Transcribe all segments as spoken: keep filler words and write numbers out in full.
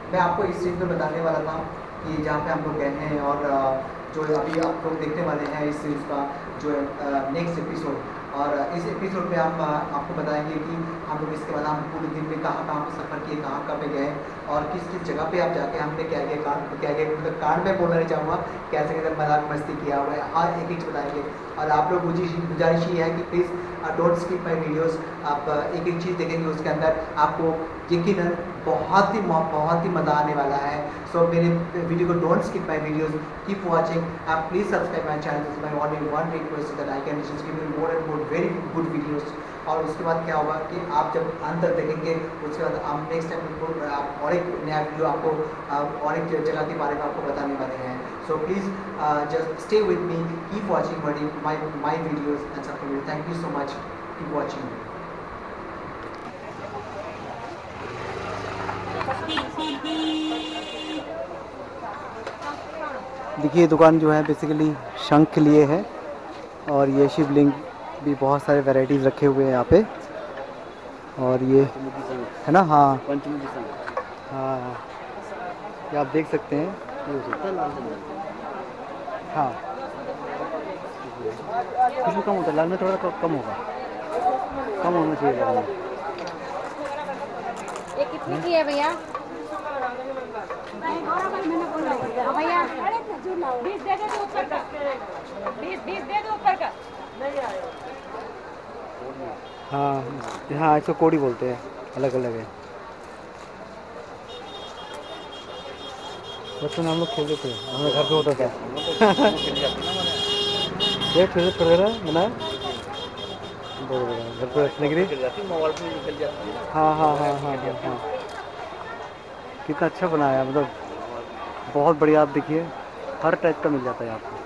मैं आपको इस चीज़ में बताने वाला था कि जहाँ पे हम लोग गए हैं और जो अभी आप लोग देखने वाले हैं इस चीज़ का जो नेक्स्ट एपिसोड, और इस एपिसोड में हम आपको बताएंगे कि हम लोग इसके बाद हम पूरे दिन में कहाँ कहाँ पे सफ़र किए, कहाँ कहाँ पे गए और किस किस जगह पे आप जाके हमने क्या क्या कांड क्या क्या मतलब कांड में बोलना नहीं चाहूँगा, कैसे कैसे मजाक मस्ती किया हुआ है, हर एक चीज़ बताएंगे। और आप लोग मुझे गुजारिश ये है कि please don't skip my videos. आप एक एक चीज़ देखेंगे उसके अंदर आपको यकीनन बहुत ही बहुत ही मज़ा आने वाला है। सो so, मेरे वीडियो को don't skip my videos, keep watching. आप please subscribe my channel, my only one request that I can just give you more and more very good videos. और उसके बाद क्या होगा कि आप जब अंत तक देखेंगे उसके बाद हम नेक्स्ट टाइम आप और एक नया वीडियो आपको और एक जगह के बारे में आपको बताने वाले हैं। So please just stay with me, keep watching my my videos and subscribe. Thank you so much, keep watching. देखिए दुकान जो है बेसिकली शंख के लिए है और ये शिवलिंग भी बहुत सारे वैरायटीज़ रखे हुए हैं यहाँ पे। और ये है ना, हाँ हाँ ये आप देख सकते हैं। हाँ इसमें कम होता है, लाल में थोड़ा कम होगा, कम होना चाहिए लाल में। ये कितने की है भैया? भैया बीस दे दो ऊपर का, बीस बीस दे दो ऊपर का। हाँ हाँ इसको कोड़ी बोलते हैं, अलग अलग है। बचपन में हम लोग खेलते थे, हमारे घर पे होता था। ये खेल छोड़ रहा बनाया घर पे रखने के लिए। हाँ हाँ हाँ हाँ हाँ हाँ कितना अच्छा बनाया, मतलब बहुत बढ़िया। आप देखिए हर टाइप का मिल जाता है आपको।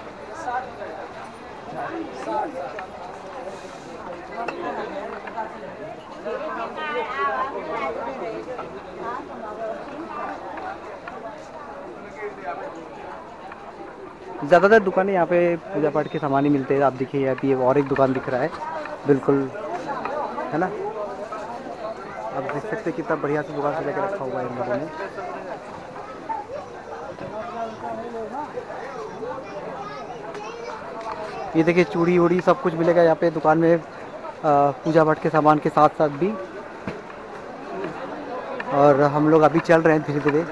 ज़्यादातर दुकानें यहाँ पे पूजा पाठ के सामान ही मिलते हैं। आप देखिए यहाँ पे और एक दुकान दिख रहा है, बिल्कुल है ना। आप देख सकते हैं कितना बढ़िया से दुकान से लेकर रखा हुआ है इन लोगों ने। ये देखिए चूड़ी वूड़ी सब कुछ मिलेगा यहाँ पे दुकान में, पूजा पाठ के सामान के साथ साथ भी। और हम लोग अभी चल रहे हैं धीरे धीरे।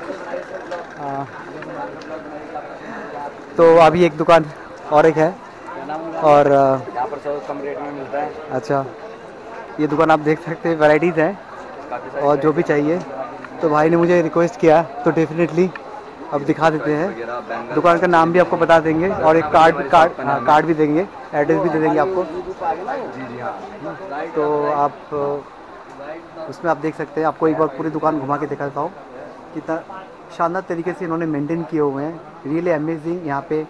तो अभी एक दुकान और एक है और यहाँ पर सब कम रेट में मिलता है। अच्छा ये दुकान आप देख सकते हैं, वैराइटीज़ हैं और जो भी चाहिए। तो भाई ने मुझे रिक्वेस्ट किया तो डेफिनेटली अब दिखा देते हैं। दुकान का नाम भी आपको बता देंगे और एक कार्ड कार्ड हाँ कार्ड भी देंगे, एड्रेस भी दे देंगे आपको। जी जी हाँ। तो आप उसमें आप देख सकते हैं। आपको एक बार पूरी दुकान घुमा के दिखाता हूँ, कितना शानदार तरीके से इन्होंने मेंटेन किए हुए हैं, रियली अमेजिंग। यहाँ पे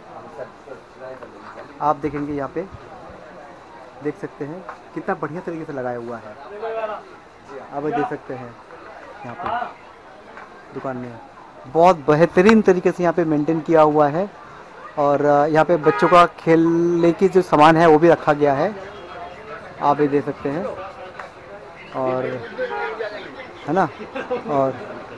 आप देखेंगे, यहाँ पे देख सकते हैं कितना बढ़िया तरीके से लगाया हुआ है। आप देख सकते हैं यहाँ पे दुकान में बहुत बेहतरीन तरीके से यहाँ पे मेंटेन किया हुआ है। और यहाँ पे बच्चों का खेलने की जो सामान है वो भी रखा गया है, आप ये देख सकते हैं। और है ना, और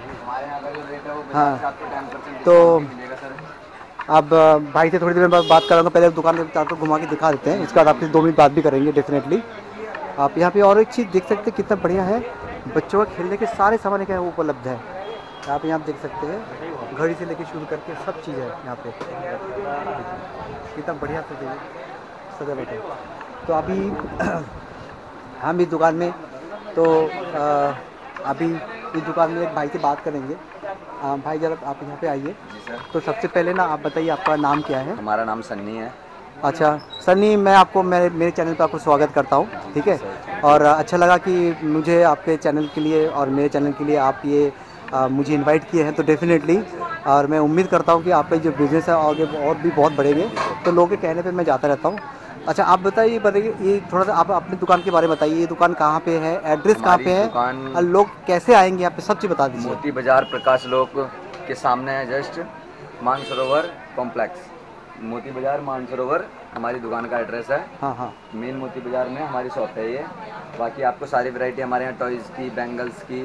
हाँ तो अब भाई से थोड़ी देर बाद बात करूँगा। पहले दुकान में आपको घुमा के दिखा देते हैं, इसके बाद आपसे दो मिनट बात भी करेंगे डेफिनेटली। आप यहाँ पे और एक चीज़ देख सकते हैं कितना बढ़िया है, बच्चों का खेलने के सारे सामान क्या है वो उपलब्ध है। आप यहाँ देख सकते हैं, घड़ी से लेके शुरू करके सब चीज़ है यहाँ पे, कितना बढ़िया से सजा बैठे। तो अभी हम इस दुकान में तो आ, अभी इस दुकान में एक भाई से बात करेंगे। आ, भाई जरा आप यहाँ पे आइए। तो सबसे पहले ना आप बताइए आपका नाम क्या है? हमारा नाम सन्नी है। अच्छा सन्नी, मैं आपको मेरे मेरे चैनल पे आपको स्वागत करता हूँ, ठीक है। और अच्छा लगा कि मुझे आपके चैनल के लिए और मेरे चैनल के लिए आप ये आ, मुझे इनवाइट किए हैं, तो डेफिनेटली और मैं उम्मीद करता हूँ कि आपका जो बिज़नेस है आगे और भी बहुत बढ़ेंगे। तो लोगों के कहने पे मैं जाता रहता हूँ। अच्छा आप बताइए बताइए ये थोड़ा सा आप अपनी दुकान के बारे में बताइए। ये दुकान कहाँ पे है, एड्रेस कहाँ पे है और लोग कैसे आएंगे यहाँ पे, सब चीज़ बता दीजिए। मोती बाजार प्रकाश लोक के सामने है, जस्ट मानसरोवर कॉम्प्लेक्स। मोती बाजार मानसरोवर हमारी दुकान का एड्रेस है। हाँ हाँ मेन मोती बाजार में हमारी शॉप है ये। बाकी आपको सारी वैरायटी हमारे यहाँ टॉयज़ की, बैंगल्स की,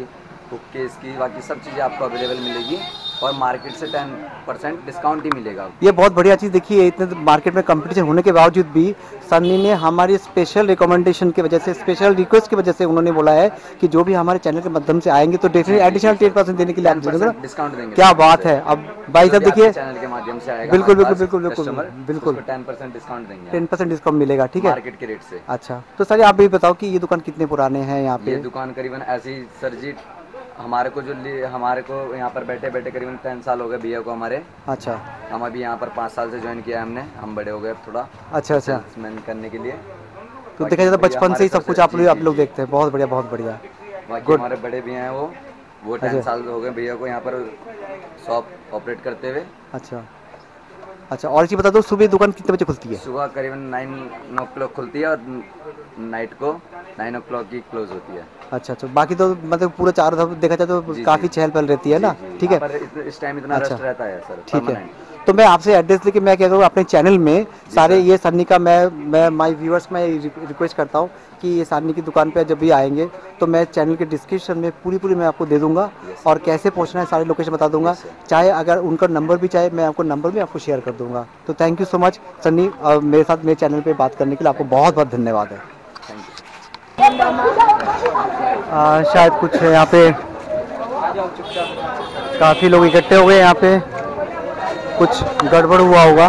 हुक केस की, बाकी सब चीज़ें आपको अवेलेबल मिलेगी और मार्केट से टेन परसेंट डिस्काउंट ही मिलेगा। ये बहुत बढ़िया चीज़ देखिए, इतने मार्केट में कंपटीशन होने के बावजूद भी सन्नी ने हमारी स्पेशल रिकमेंडेशन की वजह से, स्पेशल रिक्वेस्ट की वजह से उन्होंने बोला है कि जो भी हमारे चैनल के माध्यम से आएंगे तो डेफिनेट एडिशनल टेन परसेंट देने के लिए आप देंगे, डिस्काउंट देंगे। क्या बात है। अब भाई साहब देखिए, चैनल के माध्यम से आएगा, बिल्कुल बिल्कुल बिल्कुल बिल्कुल बिल्कुल टेन परसेंट डिस्काउंट देंगे, टेन परसेंट डिस्काउंट मिलेगा, ठीक है, मार्केट के रेट से। अच्छा, तो सर आप भी बताओ कि ये दुकान कितने पुराने हैं यहाँ पे? ये दुकान करीबन ऐसी सर जी, हमारे को जो हमारे को यहाँ पर बैठे बैठे करीबन टेन साल हो गए भैया को हमारे। अच्छा, हम अभी यहाँ पर पाँच साल से ज्वाइन किया है हमने, हम बड़े हो गए अब थोड़ा। अच्छा अच्छा, सेल्समैन करने के लिए तो देखा जाए तो बचपन से ही सब कुछ आप लोग आप लोग देखते हैं, बहुत बढ़िया बहुत बढ़िया। बाकी हमारे बड़े भैया हैं वो वो टेन साल हो गए भैया को यहाँ पर शॉप ऑपरेट करते हुए। अच्छा अच्छा, और चीज़ बता दो, सुबह दुकान कितने बजे खुलती है? सुबह करीबन नाइन ओ क्लॉक खुलती है और नाइट को नाइन ओ क्लॉक की क्लोज होती है। अच्छा अच्छा, बाकी तो मतलब पूरा चारों तरफ देखा जाए तो काफ़ी चहल पहल रहती है ना, ठीक है, इस टाइम इतना रश रहता है सर, ठीक है। तो मैं आपसे एड्रेस लेके मैं क्या करूँ, अपने चैनल में सारे ये सन्नी का मैं मैं माय व्यूअर्स में रिक्वेस्ट करता हूँ कि ये सन्नी की दुकान पे जब भी आएंगे तो मैं चैनल के डिस्क्रिप्शन में पूरी पूरी मैं आपको दे दूंगा और कैसे पहुँचना है सारे लोकेशन बता दूंगा, चाहे अगर उनका नंबर भी चाहे मैं आपको नंबर भी आपको शेयर कर दूंगा। तो thank you so much Sunny, और मेरे साथ मेरे चैनल पर बात करने के लिए आपको बहुत बहुत धन्यवाद है। आ, शायद कुछ यहाँ पे काफ़ी लोग इकट्ठे हो गए, यहाँ पे कुछ गड़बड़ हुआ होगा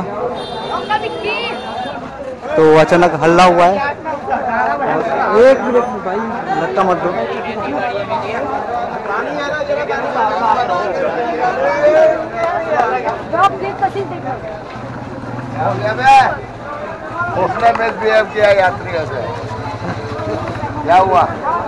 तो अचानक हल्ला हुआ है। एक मिनट में भाई धक्का मत दो। उसने मिसबिहेव किया यात्रियों से, क्या हुआ?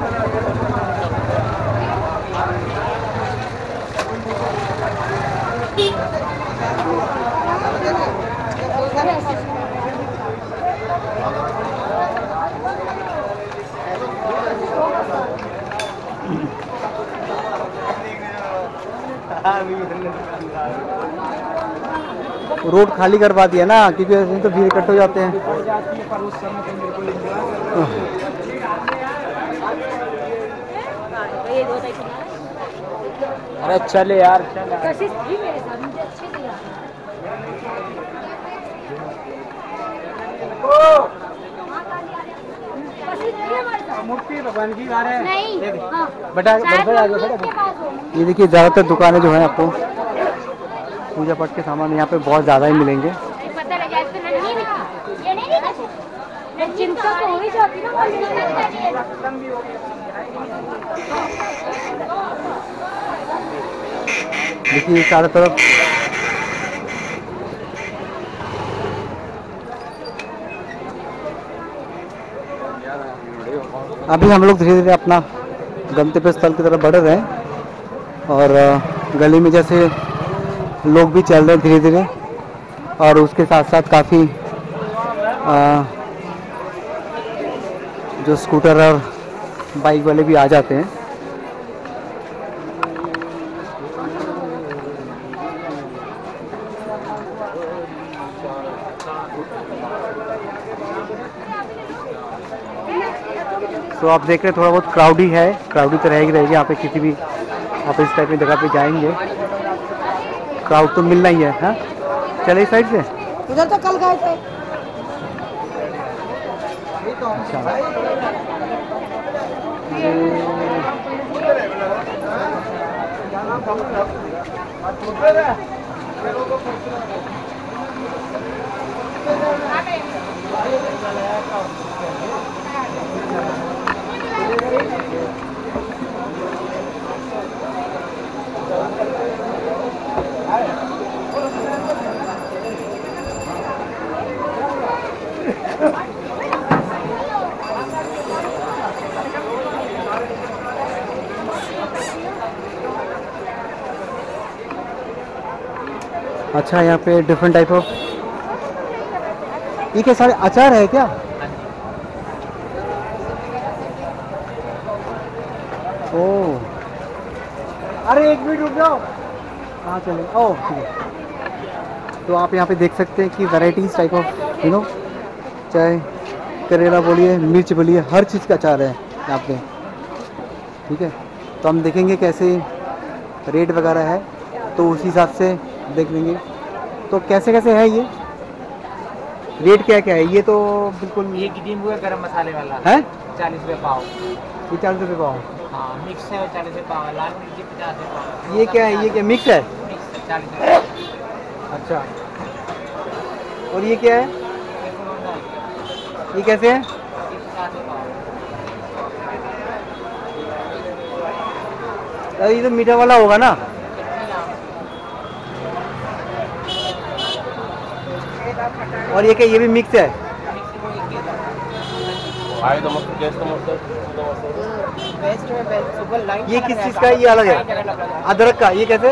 रोड खाली करवा दिया ना, क्योंकि ऐसे तो भीड़ इकट्ठे हो जाते हैं। अरे चले यार, कोशिश की मेरे साथ, मुझे अच्छे से याद है। मूर्ति भगवान की आ रहे हैं। नहीं, हाँ, बेटा शायद बड़े आगे मम्मी बेटा। के पास हो। ये देखिए ज़्यादातर दुकानें जो हैं आपको पूजा पाठ के सामान यहाँ पे बहुत ज़्यादा ही मिलेंगे। पता लगा इसको नन्ही नहीं, ये नहीं नहीं चिंता तो हो ही जाती ना। देखिए चारों तरफ अभी हम लोग धीरे धीरे अपना गंतव्य स्थल की तरफ बढ़ रहे हैं और गली में जैसे लोग भी चल रहे हैं धीरे धीरे, और उसके साथ साथ काफ़ी जो स्कूटर और बाइक वाले भी आ जाते हैं। तो आप देख रहे हैं थोड़ा बहुत क्राउडी है, क्राउडी तो रहेगी रहेगी यहाँ पे, किसी भी आप इस टाइप की जगह पे जाएंगे क्राउड तो मिलना ही है। हाँ चले इस साइड से, उधर तो कल गए थे। अच्छा यहाँ पे डिफरेंट टाइप ऑफ, ये क्या सारे अचार है क्या? ओ अरे एक मिनट रुक जाओ, कहाँ चले? ओह ठीक है। तो आप यहाँ पे देख सकते हैं कि varieties type of you know, चाहे करेला बोलिए, मिर्च बोलिए, हर चीज़ का अचार है यहाँ पे, ठीक है। तो हम देखेंगे कैसे रेट वगैरह है, तो उसी हिसाब से देख लेंगे। तो कैसे कैसे है ये रेट, क्या क्या है ये? तो बिल्कुल ये गिडीम हुआ गरम मसाले वाला है चालीस रुपये पाव। ये चालीस रुपये पाव। हाँ मिक्स है चालीस रुपये पाव, लाल मिर्ची पचास रुपये पाव। ये क्या है? ये क्या मिक्स है? मिक्स है चालीस रुपये। अच्छा, और ये क्या है? ये कैसे है? पचास रुपये पाव। अरे ये तो मीठा वाला होगा ना? और ये क्या, ये भी मिक्स है? ये किस चीज़ का है? ये अलग है, अदरक का। ये कैसे?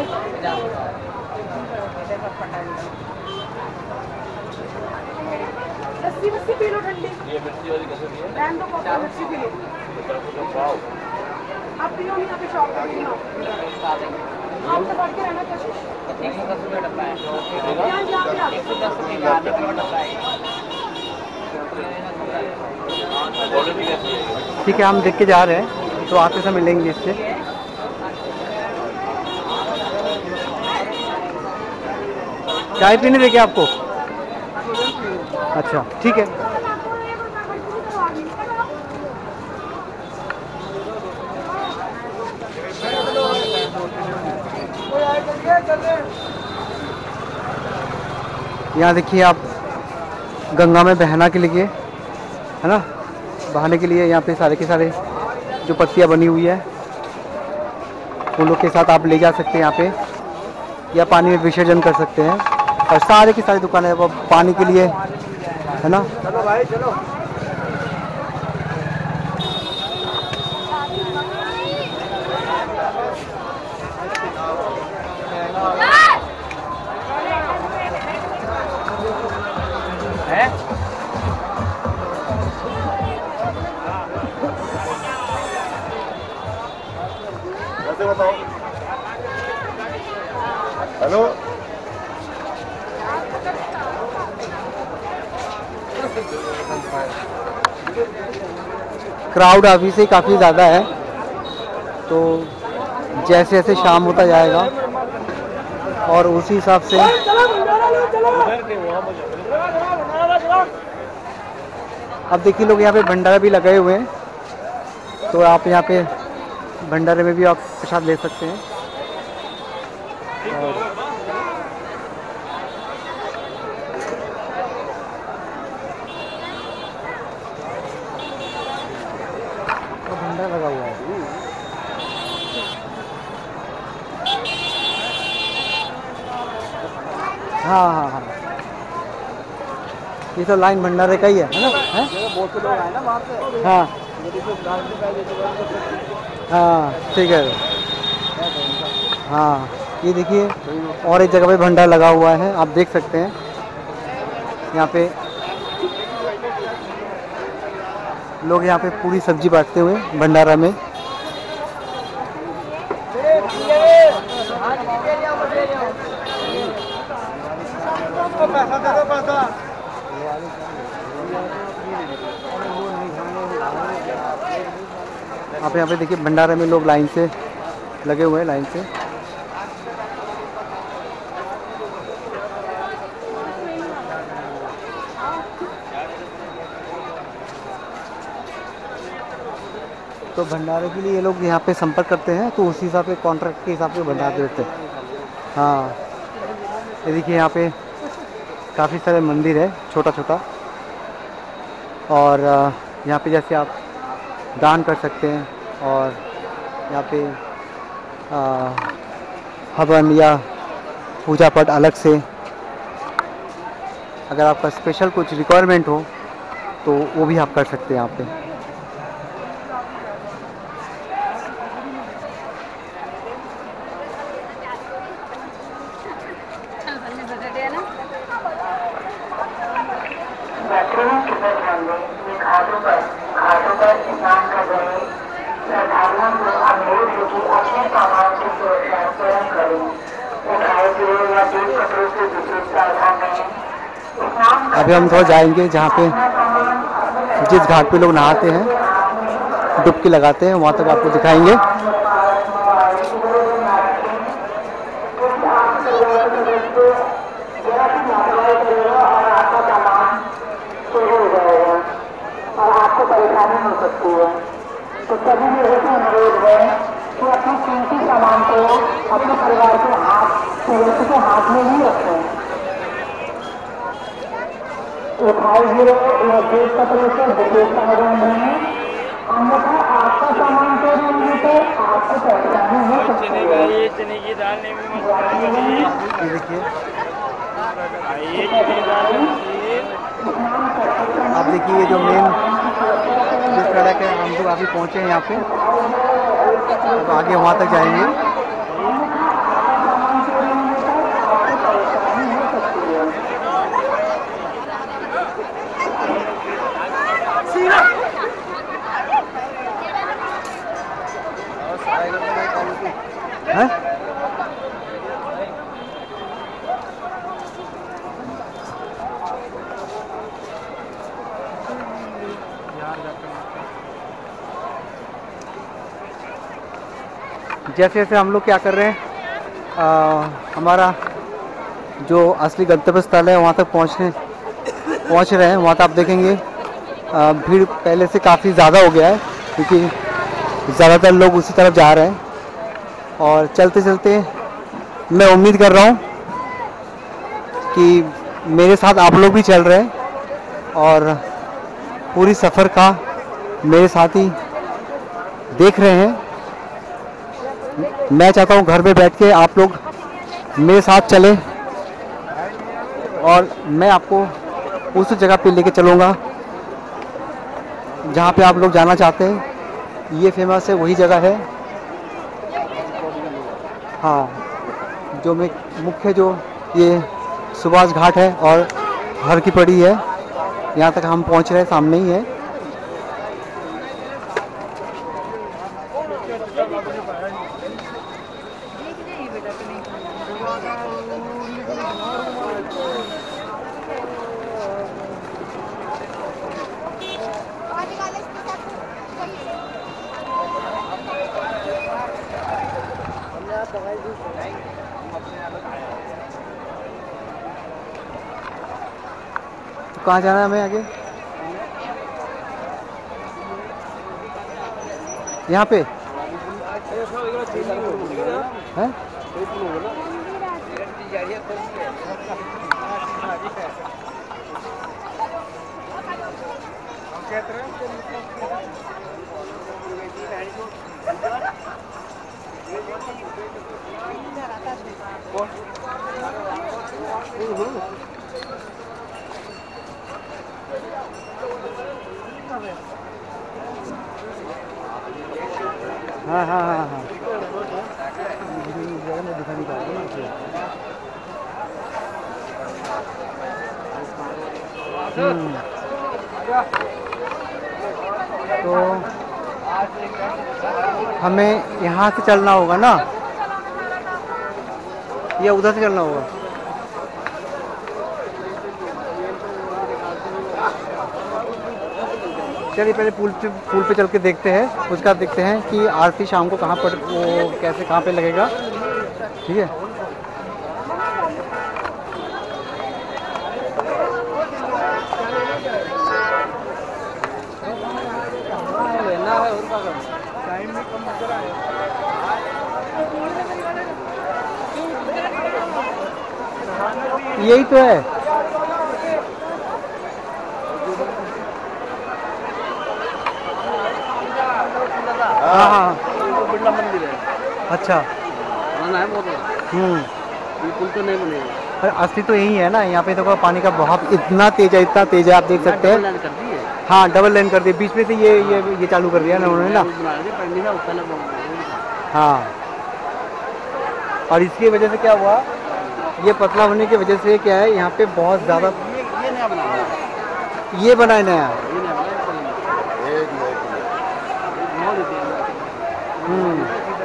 लस्सी वस्सी पी लो ठंडी। ये मिर्ची वाली कैसे दी है? रहने दो, कॉफी लस्सी पी लो। आप पियो नहीं, आप शॉप पे पीना। आप तो बैठ के रहना कोशिश। एक सौ दस रुपये डब्बा है। यहाँ यहाँ पे आप। एक सौ दस रुपये का आधा किलो डब्बा है। ठीक है, हम देख के जा रहे हैं, तो आते समय मिलेंगे इससे। चाय पीने देखे आपको? अच्छा ठीक है। यहाँ देखिए आप, गंगा में बहना के लिए है ना, बहाने के लिए यहाँ पे सारे के सारे जो पत्तियाँ बनी हुई है फूलों के साथ आप ले जा सकते हैं यहाँ पे, या पानी में विसर्जन कर सकते हैं। और सारे की सारी दुकानें वो पानी के लिए है ना। चलो भाई चलो। कैसे बताओ? हेलो, क्राउड अभी से काफ़ी ज़्यादा है, तो जैसे जैसे शाम होता जाएगा और उसी हिसाब से अब देखिए लोग यहाँ पे भंडारा भी लगाए हुए हैं, तो आप यहाँ पे भंडारे में भी आप प्रसाद ले सकते हैं। और तो भंडारा लगा हुआ है। हाँ हाँ हाँ, ये तो लाइन भंडारे का ही है ना? है? बहुत से लोग आए ना वहाँ पे। हाँ हाँ ठीक है। हाँ ये देखिए, और एक जगह पे भंडारा लगा हुआ है, आप देख सकते हैं यहाँ पे लोग यहाँ पे पूरी सब्जी बांटते हुए भंडारा में। आप यहाँ पे देखिए भंडारे में लोग लाइन से लगे हुए हैं, लाइन से। तो भंडारे के लिए ये लोग यहाँ पे संपर्क करते हैं, तो उसी हिसाब से कॉन्ट्रैक्ट के हिसाब से भंडारा देते हैं। हाँ ये देखिए यहाँ पे काफ़ी सारे मंदिर है, छोटा छोटा, और यहाँ पे जैसे आप दान कर सकते हैं, और यहाँ पे हवन या पूजा पाठ अलग से, अगर आपका स्पेशल कुछ रिक्वायरमेंट हो तो वो भी आप कर सकते हैं यहाँ पे। यात्रियों की ध्यान दें, ये घाटों पर घाटों पर स्नान कर रहे श्रद्धालुओं को अनुरोध है कि अपने सामान की सुरक्षा स्वयं करें। उठाए हुए या देव कपड़ों से विशेष सावधान रहें। अभी हम थोड़ा जाएंगे जहाँ पे जिस घाट पे लोग नहाते हैं, डुबकी लगाते हैं, वहाँ तक आपको दिखाएंगे। सकती है। तो सभी लोगों से अनुरोध है कि अपने कीमती सामान को अपने परिवार के हाथ सदस्य के हाथ में ही रखें। उठाई जीरो या देश का परिसर विशेष समाधान है, अन्यथा आपका सामान चोरी होने पर आपको परेशानी हो सकती है। ये चने की दाल नहीं भी ये देखिए, आप देखिए ये जो मेन जो सड़क है, हम लोग अभी पहुँचे हैं यहाँ पे, अब आगे वहाँ तक जाएंगे। हैं? जैसे जैसे हम लोग क्या कर रहे हैं, आ, हमारा जो असली गंतव्य स्थल है वहाँ तक पहुँचने पहुँच रहे हैं। वहाँ तक आप देखेंगे आ, भीड़ पहले से काफ़ी ज़्यादा हो गया है, क्योंकि ज़्यादातर लोग उसी तरफ जा रहे हैं। और चलते चलते मैं उम्मीद कर रहा हूँ कि मेरे साथ आप लोग भी चल रहे हैं और पूरी सफ़र का मेरे साथ ही देख रहे हैं। मैं चाहता हूँ घर में बैठ के आप लोग मेरे साथ चले और मैं आपको उस जगह पे लेके चलूँगा जहाँ पे आप लोग जाना चाहते हैं। ये फेमस है, वही जगह है। हाँ, जो मैं मुख्य जो ये सुभाष घाट है और हर की पड़ी है, यहाँ तक हम पहुँच रहे हैं, सामने ही है। तो कहाँ जाना है हमें आगे? यहाँ पे है? हाँ हाँ हाँ हाँ दिखा नहीं पा रहा। तो हमें यहाँ से चलना होगा ना, या उधर से चलना होगा? चलिए पहले पुल पे पुल पे चल के देखते हैं, उसका देखते हैं कि आरती शाम को कहाँ पर, वो कैसे कहाँ पे लगेगा। ठीक है, यही तो है। हाँ हाँ बिरला मंदिर है। अच्छा, बनाना है बहुत बड़ा। हम्म ये पुल तो नहीं बनेगा। पर असली तो यही है ना। यहाँ पे देखो पानी का बहाव इतना तेज है, इतना तेज है, आप देख सकते हैं। कर दी है। हाँ, डबल लाइन कर दी, बीच में से ये ये ये चालू कर दिया ना उन्होंने ना। हाँ, और इसकी वजह से क्या हुआ, ये पतला होने की वजह से क्या है, यहाँ पे बहुत ज़्यादा ये ये नया बना है। ये बना है नया। ये नया बना है। एक हम्म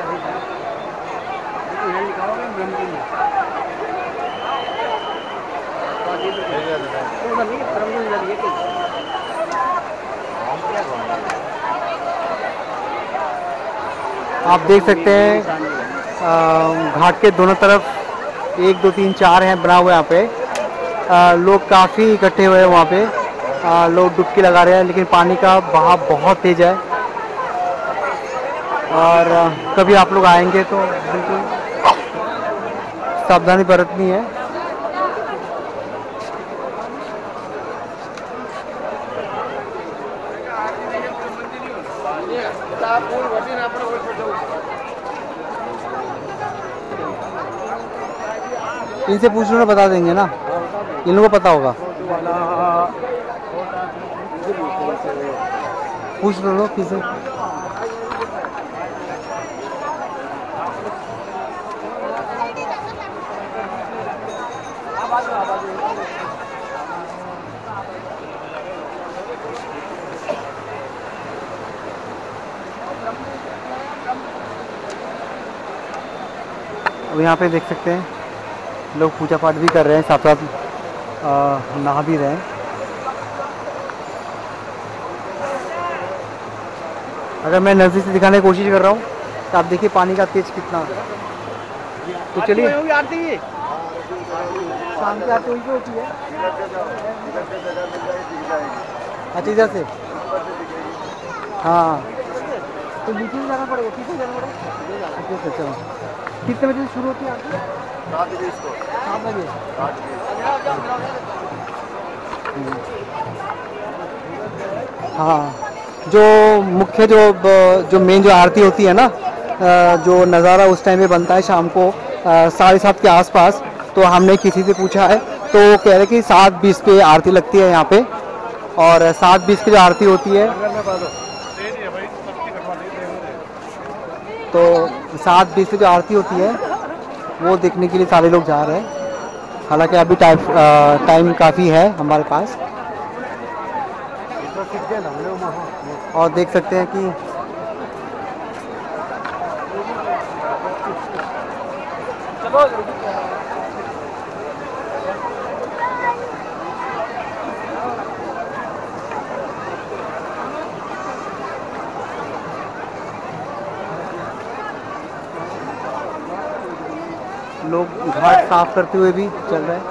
आप देख सकते हैं आ, घाट के दोनों तरफ एक दो तीन चार हैं बना हुआ। यहाँ पे आ, लोग काफ़ी इकट्ठे हुए हैं वहाँ पे। आ, लोग डुबकी लगा रहे हैं, लेकिन पानी का बहाव बहुत तेज़ है। और कभी आप लोग आएंगे तो बिल्कुल सावधानी बरतनी है। इनसे पूछ लो ना, बता देंगे ना, इन लोगों को पता होगा। पूछ लो लो किसे। अब यहाँ पे देख सकते हैं लोग पूजा पाठ भी कर रहे हैं, साथ साथ नहा भी रहे हैं। अगर मैं नज़दीक से दिखाने की कोशिश कर रहा हूँ तो आप देखिए पानी का तेज कितना। तो चलिए, शाम की आरती वहीं पे होती है। अच्छा, इधर से, हाँ, तो नीचे ही जाना पड़ेगा, पीछे जाना पड़ेगा। अच्छा अच्छा, चलो। कितने बजे शुरू होती है आरती? सात बजे। सात बजे। हाँ, जो मुख्य जो जो मेन जो आरती होती है ना, जो नज़ारा उस टाइम पे बनता है शाम को साढ़े सात के आसपास। तो हमने किसी से पूछा है तो वो कह रहे कि सात बीस पे आरती लगती है यहाँ पे, और सात बीस की जो आरती होती है तो सात बीस पे जो आरती होती है वो देखने के लिए सारे लोग जा रहे हैं। हालांकि अभी टाइम टाइम काफ़ी है हमारे पास, और देख सकते हैं कि लोग घाट साफ करते हुए भी चल रहे हैं।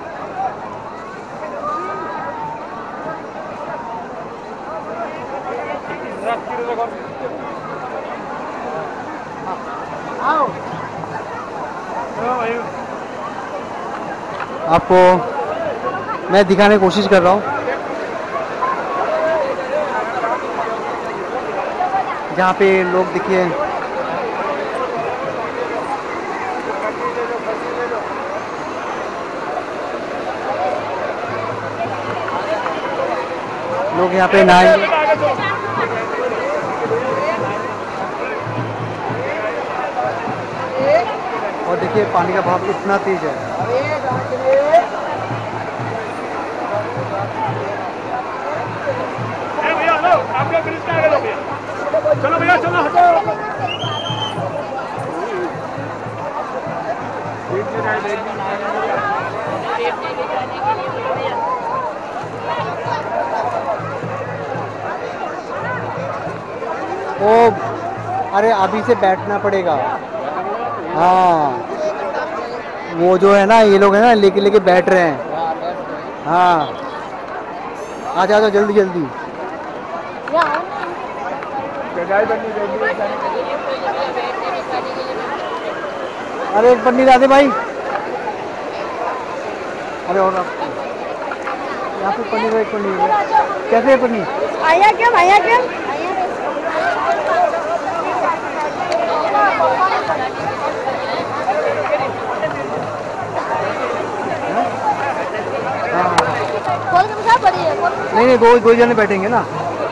आपको मैं दिखाने की कोशिश कर रहा हूँ जहाँ पे लोग देखिए लोग यहाँ पे नहाएंगे। और देखिए पानी का बहाव कितना तेज है। चलो भैया, चलो हटो। ओ, अरे अभी से बैठना पड़ेगा। हाँ, वो जो है ना, ये लोग है ना लेके लेके बैठ रहे हैं। हाँ, आ जाओ जल्दी जल्दी। अरे एक पन्नी ला दे भाई। अरे और यहाँ पे पन्नी, एक पन्नी कैसे है पन्नी? आया क्या आया क्या? नहीं नहीं, दो दो जने बैठेंगे ना।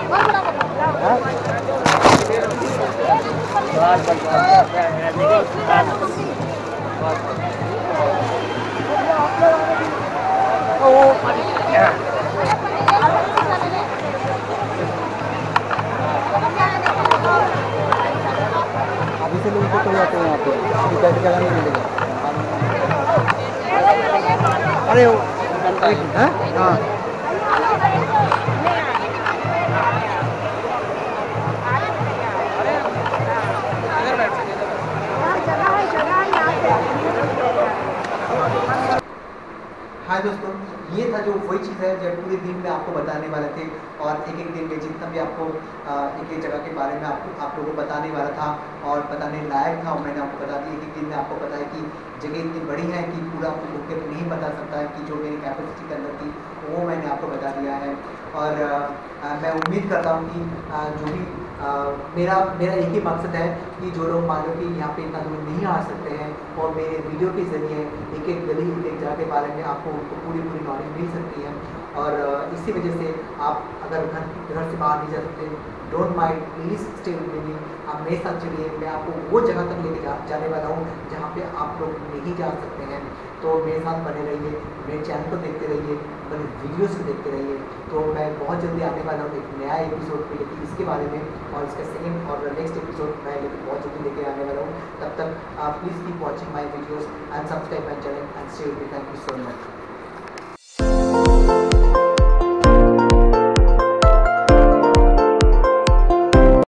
अभी से लोग तो जाते हैं यहाँ पे, कैसे जगह नहीं मिलेगा। अरे हाँ हाँ, हाय दोस्तों, ये था जो वही चीज़ है जब पूरे दिन दिन में आपको बताने वाले थे और एक एक दिन में जितना भी आपको एक एक जगह के बारे में आपको आप लोगों को बताने वाला था और बताने लायक था, मैंने आपको बता दी। एक एक दिन में आपको पता है कि जगह इतनी बड़ी है कि पूरा आपको बुक के नहीं बता सकता है कि जो मेरी कैपेसिटी के अंदर थी वो मैंने आपको बता दिया है। और आ, मैं उम्मीद करता हूँ कि आ, जो भी आ, मेरा मेरा एक ही मकसद है कि जो लोग मान लो कि यहाँ पे इतना दूर नहीं आ सकते हैं और मेरे वीडियो के ज़रिए एक एक गली एक एक जगह के बारे में आपको उनको पूरी पूरी नॉलेज मिल सकती है। और इसी वजह से आप अगर घर घर से बाहर नहीं जा सकते, don't mind, please stay with me, आप मेरे साथ चलिए। मैं आपको वो जगह तक लेके जा जाने वाला हूँ जहाँ पे आप लोग नहीं जा सकते हैं। तो मेरे साथ बने रहिए, मेरे चैनल को देखते रहिए, मेरे वीडियोस को देखते रहिए। तो मैं बहुत जल्दी आने वाला हूँ एक नया एपिसोड पे लेकिन इसके बारे में, और इसका सेकंड और नेक्स्ट एपिसोड मैं लेकिन बहुत जल्दी लेके आने वाला हूँ। तब तक please keep watching my videos and subscribe my channel and stay with me. Thank you so much.